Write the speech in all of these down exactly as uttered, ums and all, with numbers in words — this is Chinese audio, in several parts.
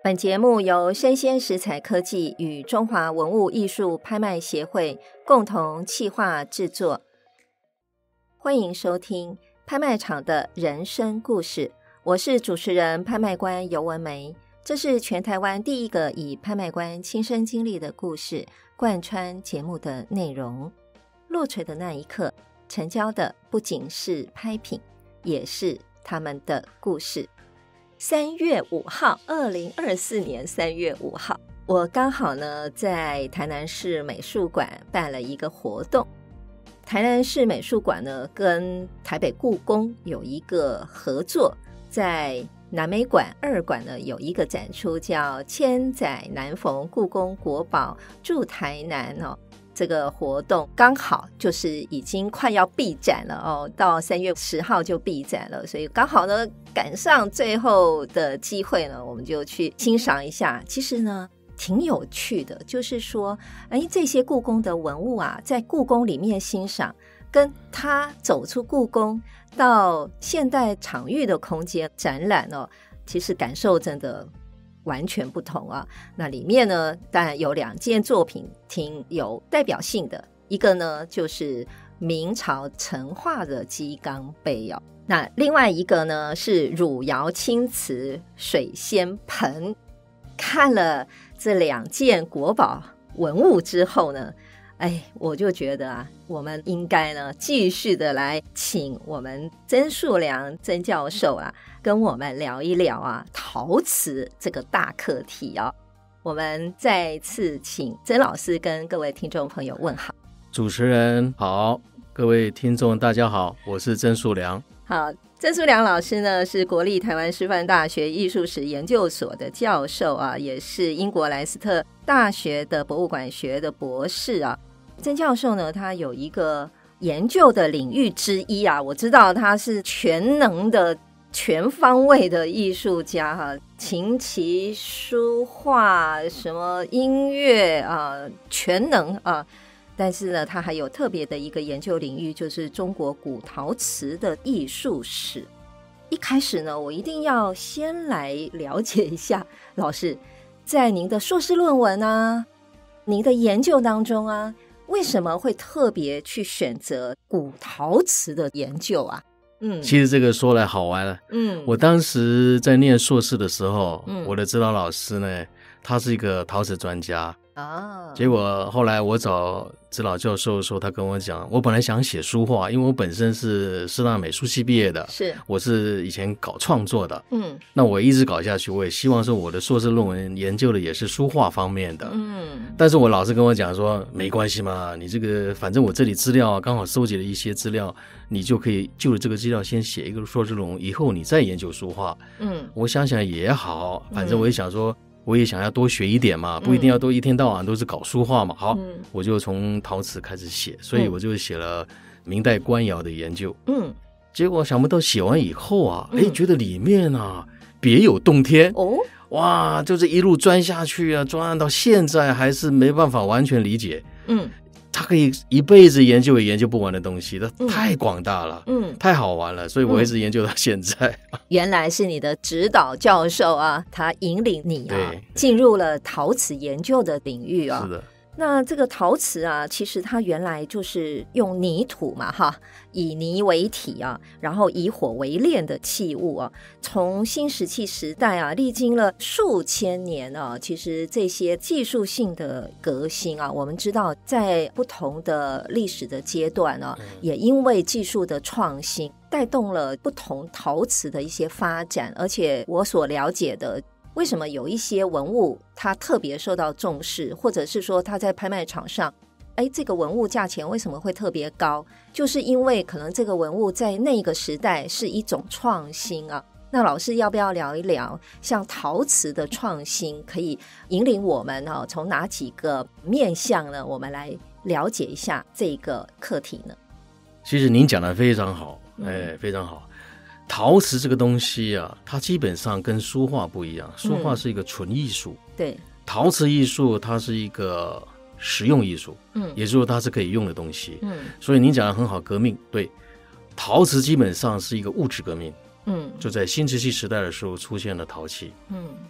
本节目由生鲜食材科技与中华文物艺术拍卖协会共同企划制作。欢迎收听拍卖场的人生故事，我是主持人拍卖官尤文梅。这是全台湾第一个以拍卖官亲身经历的故事贯穿节目的内容。落锤的那一刻，成交的不仅是拍品，也是他们的故事。三月五号，二零二四年三月五号，我刚好呢在台南市美术馆办了一个活动。台南市美术馆呢跟台北故宫有一个合作，在南美馆二馆呢有一个展出叫千载难逢故宫国宝驻台南哦。这个活动刚好就是已经快要闭展了哦，到三月十号就闭展了，所以刚好呢赶上最后的机会呢，我们就去欣赏一下。其实呢挺有趣的，就是说哎，这些故宫的文物啊，在故宫里面欣赏，跟他走出故宫到现代场域的空间展览哦，其实感受真的完全不同啊。那里面呢当然有两件作品挺有代表性的，一个呢就是明朝成化的鸡缸杯哦，那另外一个呢是汝窑青瓷水仙盆。看了这两件国宝文物之后呢，哎，我就觉得啊，我们应该呢继续的来请我们曾树良曾教授啊，跟我们聊一聊啊陶瓷这个大课题哦。我们再次请曾老师跟各位听众朋友问好。 主持人好，各位听众大家好，我是曾树良。 好，曾树良老师呢是国立台湾师范大学艺术史研究所的教授啊，也是英国莱斯特大学的博物馆学的博士啊。曾教授呢他有一个研究的领域之一啊，我知道他是全能的全方位的艺术家哈、啊，琴棋书画什么音乐啊，全能啊。但是呢他还有特别的一个研究领域，就是中国古陶瓷的艺术史。一开始呢我一定要先来了解一下老师在您的硕士论文啊，您的研究当中啊，为什么会特别去选择古陶瓷的研究啊？嗯， 其实这个说来好玩了。嗯，我当时在念硕士的时候，嗯，我的指导老师呢，他是一个陶瓷专家啊。结果后来我找指导教授的时候，他跟我讲，我本来想写书画，因为我本身是师大美术系毕业的，是我是以前搞创作的。嗯，那我一直搞下去，我也希望说我的硕士论文研究的也是书画方面的。嗯，但是我老师跟我讲说，没关系嘛，你这个反正我这里资料刚好收集了一些资料，你就可以就着这个资料先写一个硕士论文，以后你再研究书画。嗯，我想想也好，反正我也想说。嗯，我也想要多学一点嘛，不一定要都一天到晚都是搞书画嘛。好，嗯，我就从陶瓷开始写，所以我就写了明代官窑的研究。嗯，结果想不到写完以后啊，哎、嗯，觉得里面啊别有洞天哦，哇，就是一路钻下去啊，钻到现在还是没办法完全理解。嗯。他可以一辈子研究也研究不完的东西，它太广大了，嗯，太好玩了，所以我一直研究到现在。嗯、 原来是你的指导教授啊，他引领你啊进入了陶瓷研究的领域啊。是的。那这个陶瓷啊，其实它原来就是用泥土嘛哈，以泥为体啊，然后以火为炼的器物啊。从新石器时代啊，历经了数千年啊，其实这些技术性的革新啊，我们知道在不同的历史的阶段啊，也因为技术的创新，带动了不同陶瓷的一些发展。而且我所了解的，为什么有一些文物它特别受到重视，或者是说它在拍卖场上，哎，这个文物价钱为什么会特别高，就是因为可能这个文物在那个时代是一种创新啊。那老师要不要聊一聊像陶瓷的创新可以引领我们、啊、从哪几个面向呢，我们来了解一下这个课题呢？ 其实您讲的非常好，哎，非常好。陶瓷这个东西啊，它基本上跟书画不一样，书画是一个纯艺术、嗯、对，陶瓷艺术它是一个实用艺术，嗯，也就是说它是可以用的东西，嗯，所以您讲的很好，革命，对，陶瓷基本上是一个物质革命，嗯，就在新石器时代的时候出现了陶器，嗯，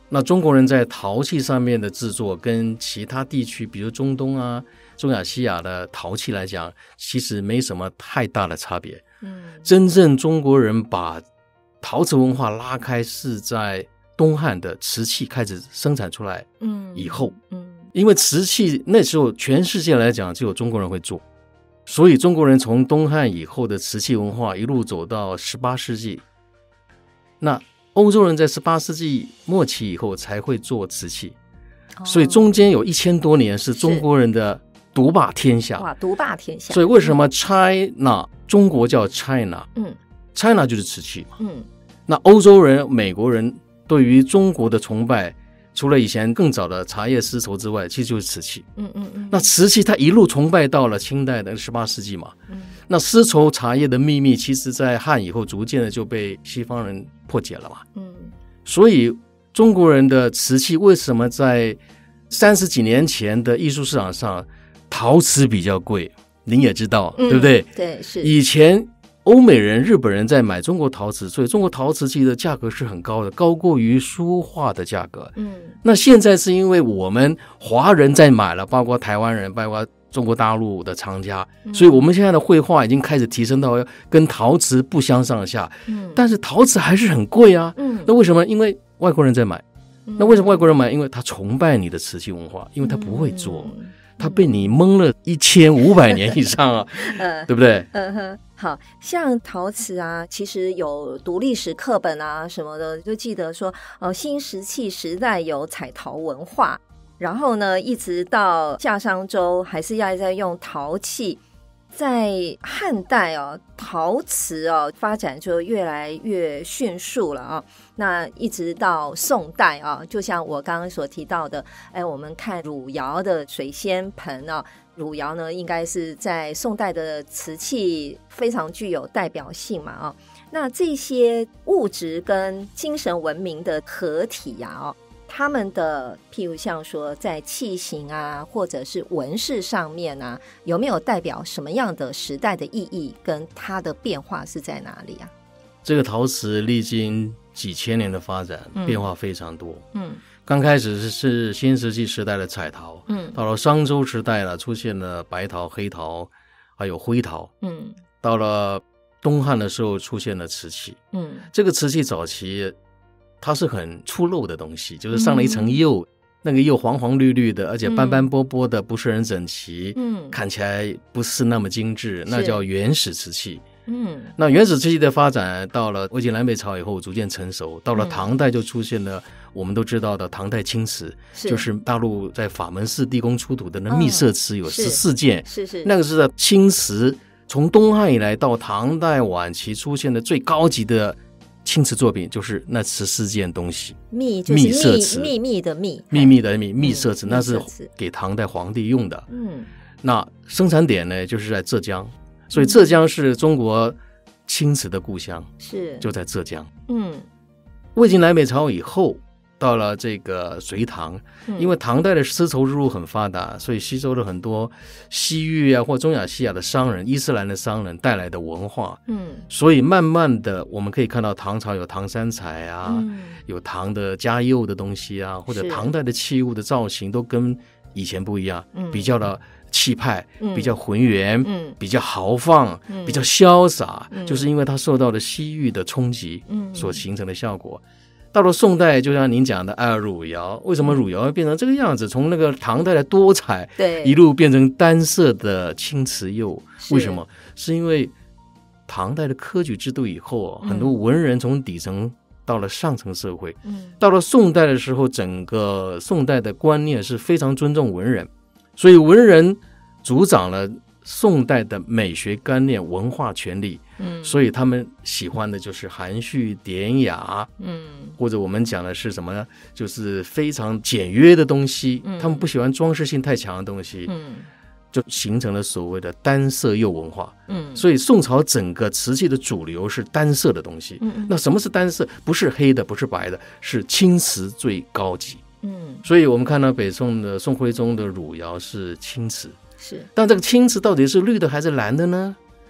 那中国人在陶器上面的制作跟其他地区比如中东啊中亚西亚的陶器来讲其实没什么太大的差别。嗯，真正中国人把陶瓷文化拉开是在东汉的瓷器开始生产出来以后。嗯，嗯，因为瓷器那时候全世界来讲只有中国人会做，所以中国人从东汉以后的瓷器文化一路走到十八世纪，那欧洲人在十八世纪末期以后才会做瓷器，哦，所以中间有一千多年是中国人的独霸天下。 哇，独霸天下！ 所以为什么 China 中国叫 China？ 嗯 ，China 就是瓷器嘛。嗯，那欧洲人、美国人对于中国的崇拜，除了以前更早的茶叶丝绸之外，其实就是瓷器。嗯嗯嗯。那瓷器它一路崇拜到了清代的十八世纪嘛。嗯。那丝绸茶叶的秘密，其实在汉以后逐渐的就被西方人破解了嘛。嗯。所以中国人的瓷器为什么在三十几年前的艺术市场上，陶瓷比较贵？您也知道，嗯，对不对？ 对，是。以前欧美人、日本人在买中国陶瓷，所以中国陶瓷器的价格是很高的，高过于书画的价格。嗯，那现在是因为我们华人在买了，包括台湾人，包括中国大陆的藏家，嗯，所以我们现在的绘画已经开始提升到跟陶瓷不相上下。嗯，但是陶瓷还是很贵啊。嗯，那为什么？因为外国人在买。嗯，那为什么外国人买？因为他崇拜你的瓷器文化，因为他不会做。嗯，他被你蒙了一千五百年以上啊，呃、对不对？ 嗯哼，好像陶瓷啊，其实有读历史课本啊什么的，就记得说，呃，新石器时代有彩陶文化，然后呢，一直到夏商周还是要在用陶器。在汉代哦，陶瓷哦发展就越来越迅速了啊。那一直到宋代啊，就像我刚刚所提到的，哎，我们看汝窑的水仙盆啊，汝窑呢应该是在宋代的瓷器非常具有代表性嘛啊。那这些物质跟精神文明的合体呀哦。他们的譬如像说在器型啊或者是纹饰上面啊，有没有代表什么样的时代的意义，跟它的变化是在哪里啊？ 这个陶瓷历经几千年的发展，嗯，变化非常多。嗯，刚开始是是新石器时代的彩陶，嗯，到了商周时代了，出现了白陶、黑陶还有灰陶。嗯，到了东汉的时候出现了瓷器。嗯，这个瓷器早期它是很粗陋的东西，就是上了一层釉，嗯，那个釉黄黄绿绿的，而且斑斑驳驳的，不是很整齐，嗯，看起来不是那么精致，那叫原始瓷器。嗯，那原始瓷器的发展到了魏晋南北朝以后逐渐成熟，到了唐代就出现了我们都知道的唐代青瓷，是就是大陆在法门寺地宫出土的那秘色瓷有十四件，嗯，是是那个是青瓷，从东汉以来到唐代晚期出现的最高级的青瓷作品就是那十四件东西， 秘就是色瓷，秘密的秘， 秘密的秘，秘色瓷，嗯，那是给唐代皇帝用的。嗯，那生产点呢，就是在浙江，所以浙江是中国青瓷的故乡，是就在浙江。嗯，魏晋南北朝以后，到了这个隋唐，嗯，因为唐代的丝绸之路很发达，所以吸收了很多西域啊或中亚西亚的商人、伊斯兰的商人带来的文化。嗯，所以慢慢的我们可以看到唐朝有唐三彩啊，嗯，有唐的嘉釉的东西啊，或者唐代的器物的造型都跟以前不一样，嗯，比较的气派，嗯，比较浑圆，嗯，比较豪放，嗯，比较潇洒，嗯，就是因为它受到了西域的冲击，嗯，所形成的效果。到了宋代，就像您讲的，啊，汝窑，为什么汝窑会变成这个样子？从那个唐代的多彩，对，一路变成单色的青瓷釉，为什么？是因为唐代的科举制度以后，嗯，很多文人从底层到了上层社会，嗯，到了宋代的时候，整个宋代的观念是非常尊重文人，所以文人主掌了宋代的美学观念、文化权利，嗯，所以他们喜欢的就是含蓄典雅，嗯，或者我们讲的是什么呢？就是非常简约的东西，嗯，他们不喜欢装饰性太强的东西，嗯，就形成了所谓的单色釉文化，嗯，所以宋朝整个瓷器的主流是单色的东西，嗯，那什么是单色？不是黑的，不是白的，是青瓷最高级，嗯，所以我们看到北宋的宋徽宗的汝窑是青瓷。是，但这个青瓷到底是绿的还是蓝的呢？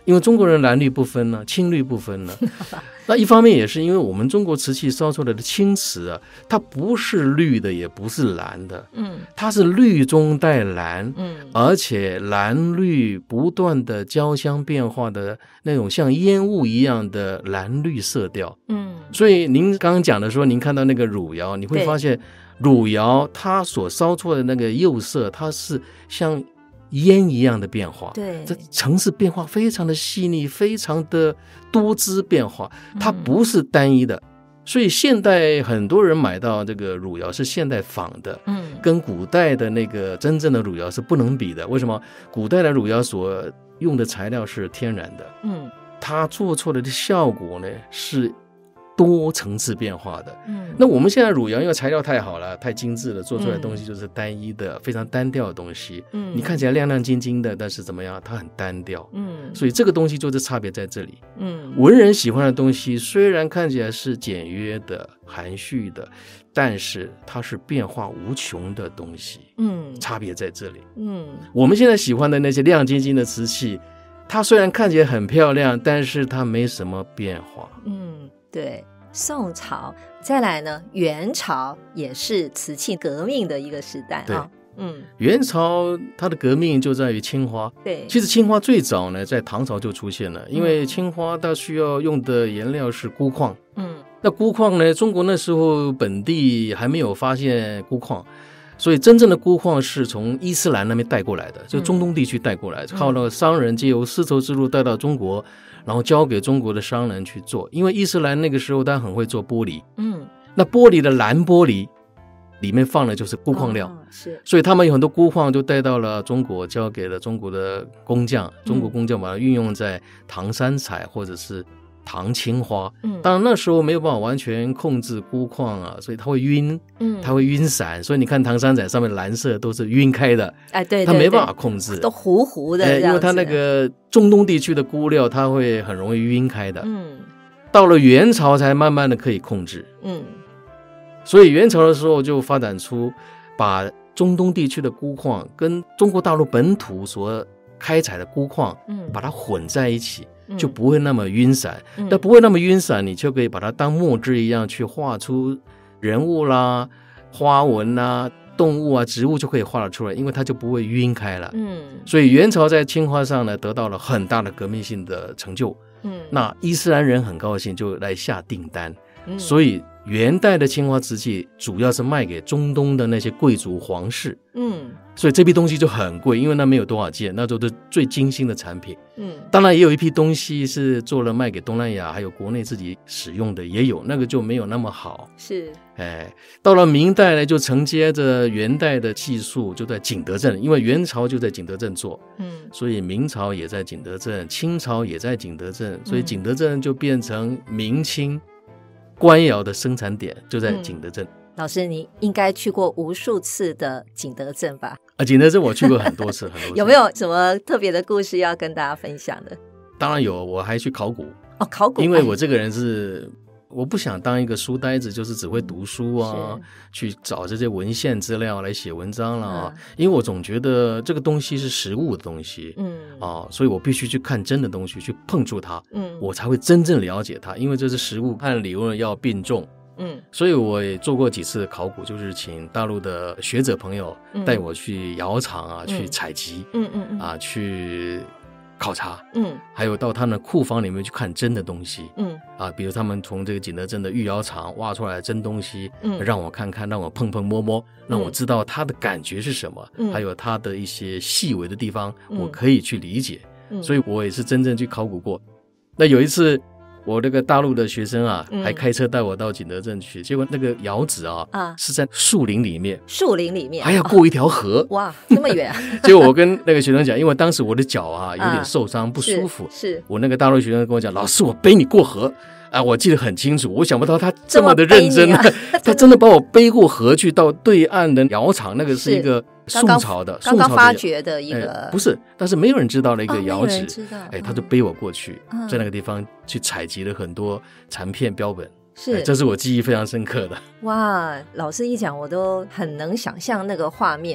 因为中国人蓝绿不分呢、啊，青绿不分呢、啊。那一方面也是因为我们中国瓷器烧出来的青瓷啊，它不是绿的，也不是蓝的，嗯，它是绿中带蓝，嗯，而且蓝绿不断的交相变化的那种像烟雾一样的蓝绿色调，嗯，所以您刚刚讲的说，您看到那个汝窑，你会发现汝窑它所烧出来的那个釉色，它是像烟一样的变化， 对， 这层次变化非常的细腻，非常的多姿变化，它不是单一的、嗯、所以现代很多人买到这个汝窑是现代仿的，嗯，跟古代的那个真正的汝窑是不能比的。为什么？古代的汝窑所用的材料是天然的，嗯，它做出来的效果呢是多层次变化的，嗯，那我们现在汝窑因为材料太好了，太精致了，做出来的东西就是单一的、嗯、非常单调的东西，嗯，你看起来亮亮晶晶的，但是怎么样，它很单调，嗯，所以这个东西就是差别在这里，嗯，文人喜欢的东西虽然看起来是简约的、含蓄的，但是它是变化无穷的东西，嗯，差别在这里，嗯，我们现在喜欢的那些亮晶晶的瓷器，它虽然看起来很漂亮，但是它没什么变化， 嗯，对。宋朝再来呢，元朝也是瓷器革命的一个时代啊。嗯， 元朝它的革命就在于青花。 对， 其实青花最早呢在唐朝就出现了，因为青花它需要用的颜料是钴矿。嗯，那钴矿呢，中国那时候本地还没有发现钴矿，所以真正的钴矿是从伊斯兰那边带过来的，就中东地区带过来，嗯、靠那个商人借由丝绸之路带到中国，然后交给中国的商人去做。因为伊斯兰那个时候他很会做玻璃，嗯，那玻璃的蓝玻璃里面放的就是钴矿料，哦、是，所以他们有很多钴矿就带到了中国，交给了中国的工匠，中国工匠把它运用在唐三彩或者是唐青花，嗯，当然那时候没有办法完全控制钴矿啊，所以它会晕，嗯，它会晕散，所以你看唐三彩上面蓝色都是晕开的， 哎，对， 它没办法控制， 都糊糊的， 因为它那个中东地区的钴料，它会很容易晕开的，嗯，到了元朝才慢慢的可以控制，嗯，所以元朝的时候就发展出把中东地区的钴矿跟中国大陆本土所开采的钴矿，嗯，把它混在一起。就不会那么晕散，嗯、但不会那么晕散，你就可以把它当墨汁一样去画出人物啦、花纹啦、动物啊、植物就可以画得出来，因为它就不会晕开了。嗯，所以元朝在青花上呢得到了很大的革命性的成就。嗯，那伊斯兰人很高兴，就来下订单。嗯，所以元代的青花瓷器主要是卖给中东的那些贵族皇室，嗯，所以这批东西就很贵，因为那没有多少件，那都是最精心的产品，嗯，当然也有一批东西是做了卖给东南亚，还有国内自己使用的也有，那个就没有那么好， 是， 哎，到了明代呢，就承接着元代的技术，就在景德镇，因为元朝就在景德镇做，嗯，所以明朝也在景德镇，清朝也在景德镇，所以景德镇就变成明清官窑的生产点，就在景德镇。嗯、 老师，你应该去过无数次的景德镇吧？ 啊，景德镇我去过很多次，很多次。 有没有什么特别的故事要跟大家分享的？ 当然有，我还去考古。 哦，考古， 因为我这个人是。我不想当一个书呆子，就是只会读书啊，去找这些文献资料来写文章了啊、嗯。因为我总觉得这个东西是实物的东西，嗯啊，所以我必须去看真的东西，去碰触它，嗯，我才会真正了解它。因为这是实物和理论要并重，嗯，所以我也做过几次考古，就是请大陆的学者朋友带我去窑厂啊，嗯、去采集，嗯嗯嗯啊，去考察，嗯，还有到他们的库房里面去看真的东西，嗯啊，比如他们从这个景德镇的御窑厂挖出来的真东西，嗯，让我看看，让我碰碰摸摸，让我知道它的感觉是什么，嗯，还有它的一些细微的地方，嗯、我可以去理解，嗯，所以我也是真正去考古过。那有一次我那个大陆的学生啊、嗯、还开车带我到景德镇去，结果那个窑址啊、啊是在树林里面， 树林里面还要过一条河、哦、 哇这么远啊结果我跟那个学生讲，因为当时我的脚啊有点受伤、啊、不舒服，是是我那个大陆学生跟我讲，老师我背你过河啊，我记得很清楚，我想不到他这么的认真、啊、他真的把我背过河去到对岸的窑厂，那个是一个宋朝的刚刚发掘的一个、 哎、不是，但是没有人知道的一个窑址、哦哎、他就背我过去、嗯、在那个地方去采集了很多残片标本，是、哎、这是我记忆非常深刻的。 哇，老师一讲我都很能想象那个画面。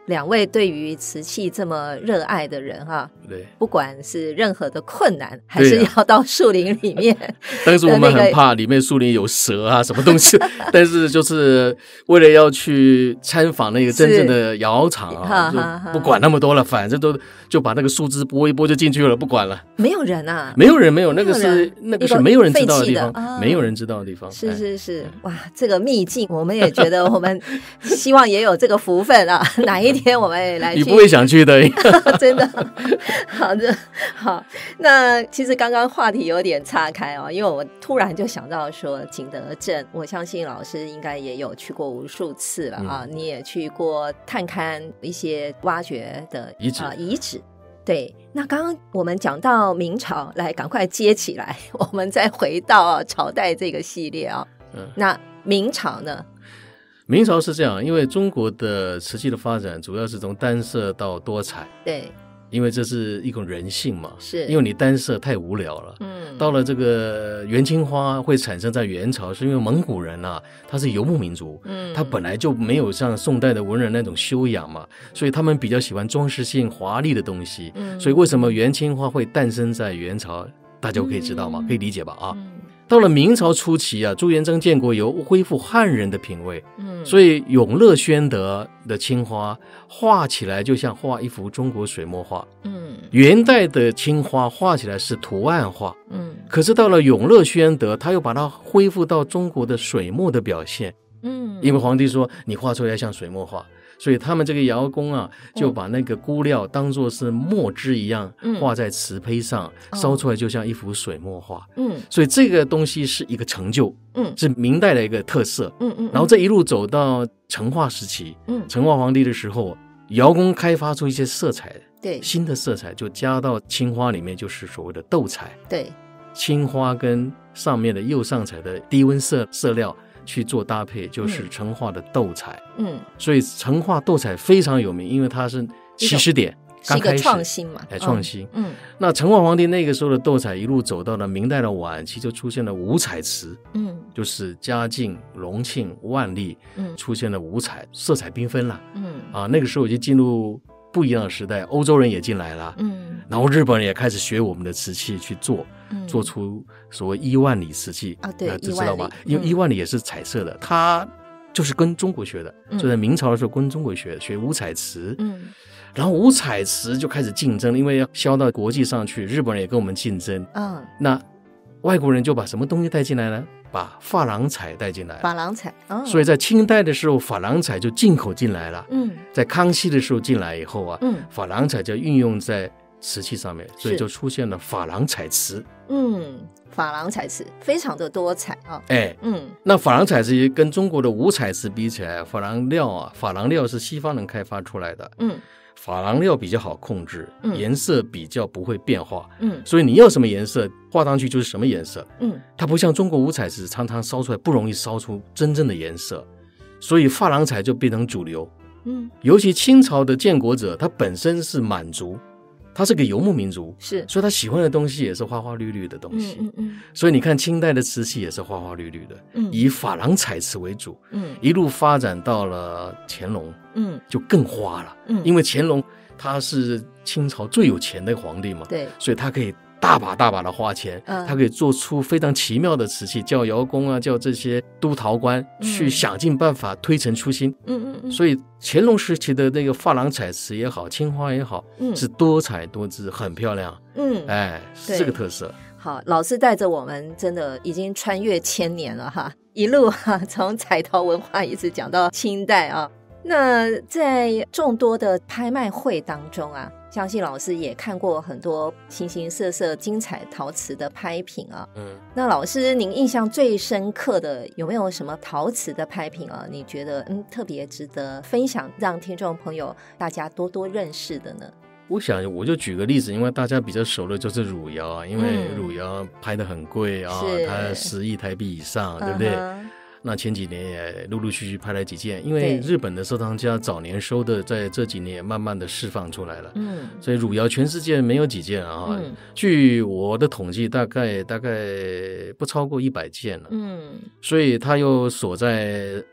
两位对于瓷器这么热爱的人哈， 对， 不管是任何的困难，还是要到树林里面、啊。 但是我们很怕里面树林有蛇啊，什么东西。但是就是为了要去参访那个真正的窑厂啊，就不管那么多了，反正都就把那个树枝拨一拨就进去了，不管了。 没有人啊， 没有人，没有那个是那个是没有人知道的地方， 啊、 没有人知道的地方。 是是是，哇，这个秘境，我们也觉得我们希望也有这个福分啊，哪一天我们也来去。 你不会想去的， 真的。好的，好。那其实刚刚话题有点岔开哦，因为我突然就想到说景德镇，我相信老师应该也有去过无数次了啊，嗯、你也去过探勘一些挖掘的遗址、 呃、遗址。对，那刚刚我们讲到明朝，来赶快接起来，我们再回到朝代这个系列啊、哦。嗯，那明朝呢？ 明朝是这样，因为中国的瓷器的发展主要是从单色到多彩。 对， 因为这是一种人性嘛， 是因为你单色太无聊了。嗯，到了这个元青花会产生在元朝，是因为蒙古人啊，他是游牧民族，嗯，他本来就没有像宋代的文人那种修养嘛，所以他们比较喜欢装饰性华丽的东西。嗯，所以为什么元青花会诞生在元朝，大家可以知道吗？嗯、可以理解吧？啊。嗯，到了明朝初期啊，朱元璋建国以后恢复汉人的品味，嗯，所以永乐宣德的青花画起来就像画一幅中国水墨画，嗯，元代的青花画起来是图案画，嗯，可是到了永乐宣德，他又把它恢复到中国的水墨的表现，嗯，因为皇帝说你画出来像水墨画。所以他们这个窑工啊，就把那个钴料当作是墨汁一样画在瓷胚上，嗯、烧出来就像一幅水墨画。嗯，所以这个东西是一个成就，嗯，是明代的一个特色。嗯 嗯, 嗯，然后这一路走到成化时期，嗯，成化皇帝的时候，窑工开发出一些色彩， 对， 新的色彩就加到青花里面，就是所谓的斗彩。 对， 青花跟上面的釉上彩的低温色色料。去做搭配，就是成化的斗彩。嗯，所以成化斗彩非常有名，因为它是起始点， 刚开始是一个创新嘛， 哎，创新。嗯，那成化皇帝那个时候的斗彩一路走到了明代的晚期，就出现了五彩瓷。嗯，就是嘉靖、隆庆、万历，嗯，出现了五彩，色彩缤纷了。嗯，啊，那个时候已经进入不一样的时代，欧洲人也进来了。嗯，然后日本人也开始学我们的瓷器去做。嗯、做出所谓伊万里瓷器啊，对， 知道吧？因为伊万里也是彩色的，它就是跟中国学的，嗯、就在明朝的时候跟中国学的，学五彩瓷。嗯，然后五彩瓷就开始竞争，因为要销到国际上去，日本人也跟我们竞争。嗯，那外国人就把什么东西带进来呢？把珐琅彩带进来， 珐琅彩，哦， 所以在清代的时候，珐琅彩就进口进来了。嗯，在康熙的时候进来以后啊，嗯，珐琅彩就运用在瓷器上面，所以就出现了珐琅彩瓷。 嗯，珐琅彩瓷非常的多彩啊。 哎，嗯，那珐琅彩瓷跟中国的五彩瓷比起来，珐琅料啊，珐琅料是西方人开发出来的。嗯，珐琅料比较好控制，嗯、颜色比较不会变化。嗯，所以你要什么颜色，画上去就是什么颜色。嗯，它不像中国五彩瓷，常常烧出来不容易烧出真正的颜色，所以珐琅彩就变成主流。嗯，尤其清朝的建国者，他本身是满族。他是个游牧民族， 是， 所以他喜欢的东西也是花花绿绿的东西。嗯嗯嗯，所以你看清代的瓷器也是花花绿绿的，嗯，以珐琅彩瓷为主，嗯，一路发展到了乾隆，嗯，就更花了，嗯，因为乾隆他是清朝最有钱的皇帝嘛， 对， 所以他可以大把大把的花钱，嗯，他可以做出非常奇妙的瓷器，叫窑工啊，叫这些督陶官去想尽办法推陈出新。嗯嗯嗯，所以乾隆时期的那个珐琅彩瓷也好，青花也好，嗯，是多彩多姿，很漂亮。嗯，哎，是这个特色。 好，老师带着我们真的已经穿越千年了哈，一路哈从彩陶文化一直讲到清代啊。那在众多的拍卖会当中啊，相信老师也看过很多形形色色精彩陶瓷的拍品啊。嗯，那老师您印象最深刻的有没有什么陶瓷的拍品啊？你觉得嗯特别值得分享，让听众朋友大家多多认识的呢？ 我想我就举个例子，因为大家比较熟的就是汝窑啊，因为汝窑拍得很贵啊，它十亿台币以上，对不对？嗯，那前几年也陆陆续续拍了几件，因为日本的收藏家早年收的，在这几年也慢慢的释放出来了。嗯，所以汝窑全世界没有几件啊，嗯，据我的统计，大概大概不超过一百件了。嗯，所以它又锁在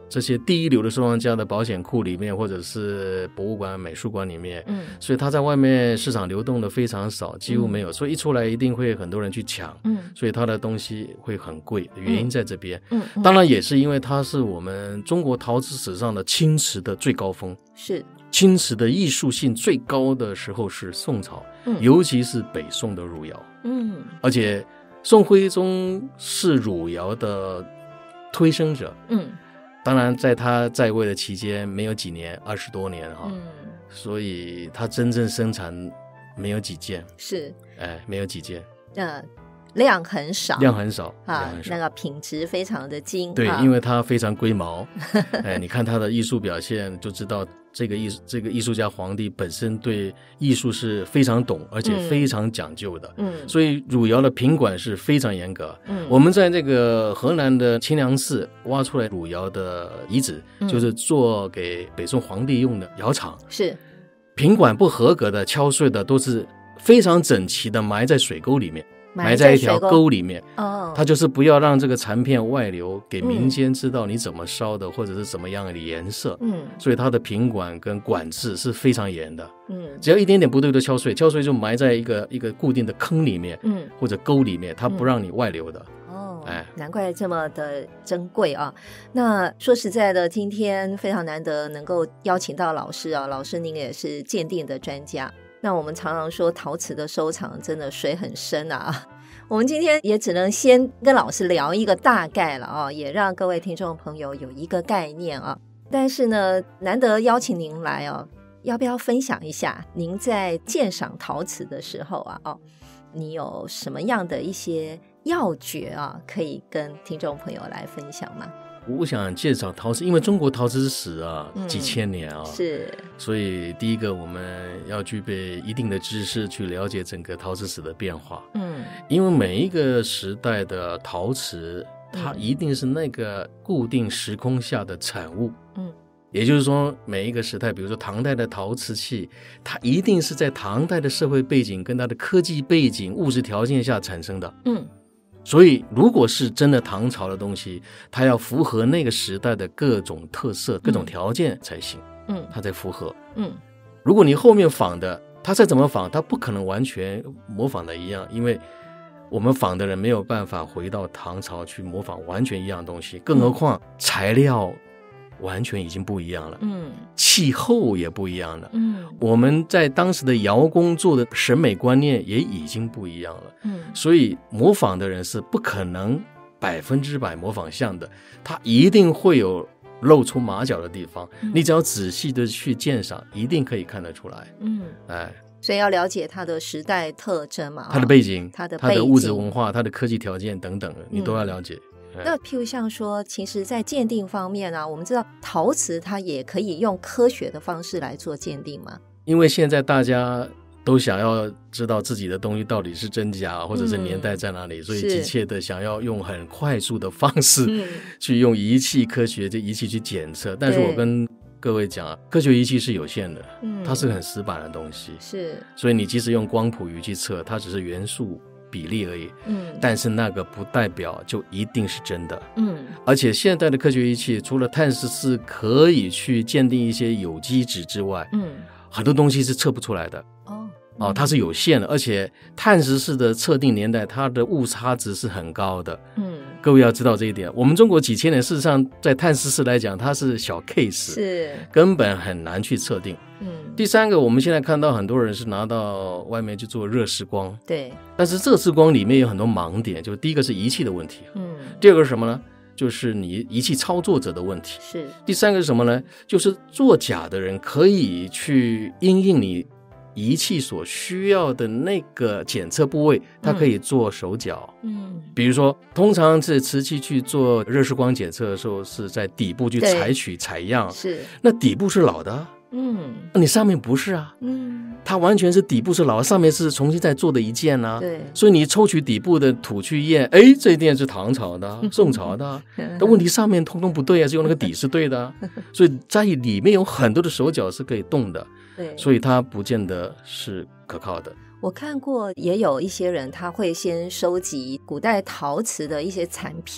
这些第一流的收藏家的保险库里面，或者是博物馆美术馆里面，嗯，所以它在外面市场流动的非常少，几乎没有，嗯，所以一出来一定会很多人去抢，嗯，所以它的东西会很贵，原因在这边，嗯，嗯，当然也是因为它是我们中国陶瓷史上的青瓷的最高峰， 是青瓷的艺术性最高的时候是宋朝，嗯，尤其是北宋的汝窑，嗯，而且宋徽宗是汝窑的推升者，嗯，当然在他在位的期间没有几年，二十多年哈，嗯，所以他真正生产没有几件， 是， 哎，没有几件， 呃，量很少， 量很少啊，那个品质非常的精， 对，因为它非常龟毛，哎，你看它的艺术表现就知道。这个艺这个艺术家皇帝本身对艺术是非常懂，而且非常讲究的，嗯，所以汝窑的品管是非常严格。嗯，我们在这个河南的清凉寺挖出来汝窑的遗址，嗯，就是做给北宋皇帝用的窑厂， 是品管不合格的、敲碎的都是非常整齐的埋在水沟里面。埋在一条沟里面，哦，它就是不要让这个残片外流，给民间知道你怎么烧的，嗯，或者是怎么样的颜色，嗯，所以它的品管跟管制是非常严的，嗯，只要一点点不对都敲碎，敲碎就埋在一个一个固定的坑里面，嗯，或者沟里面，它不让你外流的， 嗯，哦，哎，难怪这么的珍贵啊！那说实在的，今天非常难得能够邀请到老师啊，老师您也是鉴定的专家。那我们常常说陶瓷的收藏真的水很深啊，我们今天也只能先跟老师聊一个大概了啊，也让各位听众朋友有一个概念啊。但是呢，难得邀请您来哦，要不要分享一下您在鉴赏陶瓷的时候啊，哦，你有什么样的一些要诀啊，可以跟听众朋友来分享吗？ 我想介绍陶瓷，因为中国陶瓷史啊，嗯，几千年啊， 是， 所以第一个我们要具备一定的知识去了解整个陶瓷史的变化，嗯，因为每一个时代的陶瓷，它一定是那个固定时空下的产物，嗯，也就是说每一个时代，比如说唐代的陶瓷器，它一定是在唐代的社会背景跟它的科技背景、物质条件下产生的，嗯。所以如果是真的唐朝的东西，它要符合那个时代的各种特色、各种条件才行，嗯，它才符合，嗯。如果你后面仿的，它再怎么仿，它不可能完全模仿的一样，因为我们仿的人没有办法回到唐朝去模仿完全一样的东西，更何况材料完全已经不一样了，嗯，气候也不一样了，嗯，我们在当时的窑工做的审美观念也已经不一样了，嗯，所以模仿的人是不可能百分之百模仿像的，他一定会有露出马脚的地方，嗯，你只要仔细的去鉴赏，一定可以看得出来，嗯，哎， 所以要了解它的时代特征嘛， 它的背景、 它的它的物质文化、它的科技条件等等，你都要了解。 嗯，那譬如像说，其实在鉴定方面啊，我们知道陶瓷它也可以用科学的方式来做鉴定吗？ 因为现在大家都想要知道自己的东西到底是真假，或者是年代在哪里，嗯，所以急切的想要用很快速的方式，嗯，去用仪器科学这仪器去检测。但是我跟各位讲，科学仪器是有限的，嗯，它是很死板的东西， 是， 所以你即使用光谱仪去测，它只是元素比例而已，嗯，但是那个不代表就一定是真的，嗯，而且现代的科学仪器除了碳十四可以去鉴定一些有机质之外，嗯，很多东西是测不出来的，哦，哦，它是有限的，而且碳十四的测定年代，它的误差值是很高的，嗯，各位要知道这一点。我们中国几千年，事实上在碳十四来讲，它是小 case， 是根本很难去测定。嗯，第三个，我们现在看到很多人是拿到外面去做热释光， 对， 但是热释光里面有很多盲点，就第一个是仪器的问题，嗯，第二个是什么呢？就是你仪器操作者的问题， 是。 第三个是什么呢？就是作假的人可以去因应你仪器所需要的那个检测部位，它可以做手脚，嗯，比如说通常是瓷器去做热释光检测的时候，是在底部去采取采样， 是， 那底部是老的，嗯，你上面不是啊，嗯，它完全是底部是老的，上面是重新再做的一件啊， 对， 所以你抽取底部的土去验，哎，这一件是唐朝的、宋朝的，但问题上面通通不对啊，只有那个底是对的，所以在里面有很多的手脚是可以动的，对，所以它不见得是可靠的。 我看过也有一些人他会先收集古代陶瓷的一些残片，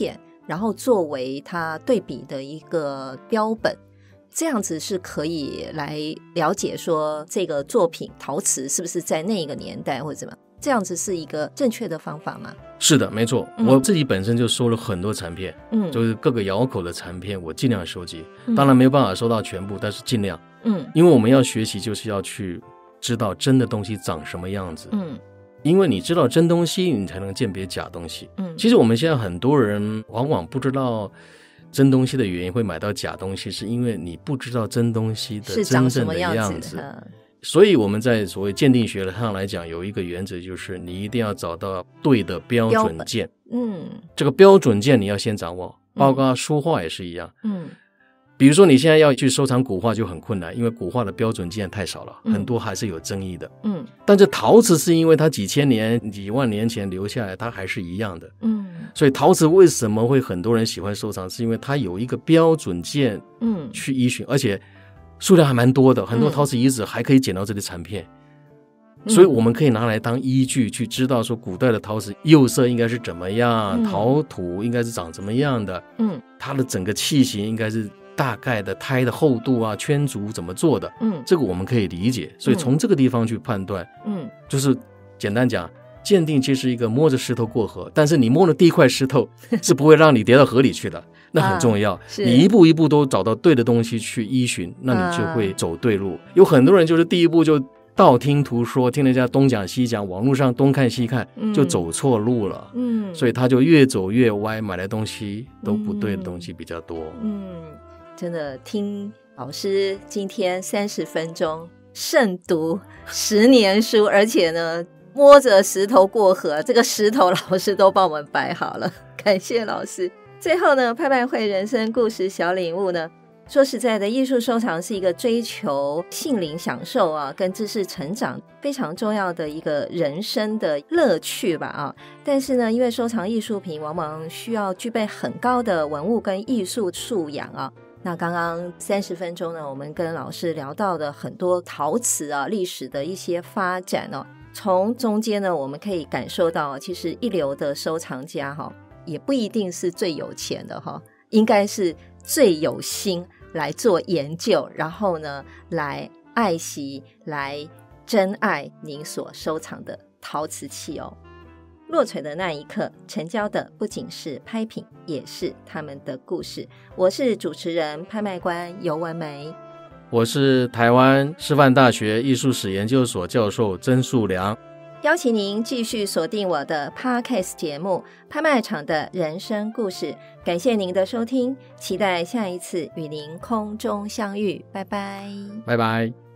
然后作为它对比的一个标本，这样子是可以来了解说这个作品陶瓷是不是在那个年代或者怎么，这样子是一个正确的方法吗？ 是的，没错、嗯、我自己本身就收了很多残片，嗯，就是各个窑口的残片我尽量收集、嗯、当然没有办法收到全部，但是尽量，嗯，因为我们要学习就是要去知道真的东西长什么样子，嗯，因为你知道真东西你才能鉴别假东西，嗯，其实我们现在很多人往往不知道真东西的原因会买到假东西，是因为你不知道真东西的真正的样子，所以我们在所谓鉴定学上来讲有一个原则，就是你一定要找到对的标准件，嗯，这个标准件你要先掌握，包括书画也是一样，嗯，比如说你现在要去收藏古画就很困难，因为古画的标准件太少了、嗯、很多还是有争议的，嗯，但是陶瓷是因为它几千年几万年前留下来它还是一样的，嗯，所以陶瓷为什么会很多人喜欢收藏，是因为它有一个标准件嗯去依循，而且数量还蛮多的，很多陶瓷遗址还可以捡到这些残片、嗯、所以我们可以拿来当依据去知道说古代的陶瓷釉色应该是怎么样、嗯、陶土应该是长怎么样的，嗯，它的整个器型应该是大概的胎的厚度啊圈足怎么做的，嗯，这个我们可以理解，所以从这个地方去判断，嗯，就是简单讲鉴定其实是一个摸着石头过河，但是你摸的第一块石头是不会让你跌到河里去的那很重要、啊、你一步一步都找到对的东西去依循，那你就会走对路、啊、有很多人就是第一步就道听途说，听人家东讲西讲，网络上东看西看、嗯、就走错路了，嗯，所以他就越走越歪，买来东西都不对的东西比较多，嗯， 真的听老师今天三十分钟慎读十年书，而且呢摸着石头过河，这个石头老师都帮我们摆好了，感谢老师。最后呢，拍卖会人生故事小领悟呢，说实在的，艺术收藏是一个追求心灵享受啊，跟知识成长非常重要的一个人生的乐趣吧啊。但是呢，因为收藏艺术品往往需要具备很高的文物跟艺术素养啊。那刚刚三十分钟呢，我们跟老师聊到的很多陶瓷啊历史的一些发展哦、啊，从中间呢，我们可以感受到，其实一流的收藏家哈，也不一定是最有钱的哈，应该是最有心来做研究，然后呢，来爱惜、来珍爱您所收藏的陶瓷器哦。落锤的那一刻，成交的不仅是拍品，也是他们的故事。我是主持人、拍卖官尤文梅。 我是台湾师范大学艺术史研究所教授曾树良， 邀请您继续锁定我的 Podcast 节目《拍卖场的人生故事》，感谢您的收听，期待下一次与您空中相遇，拜拜， 拜拜。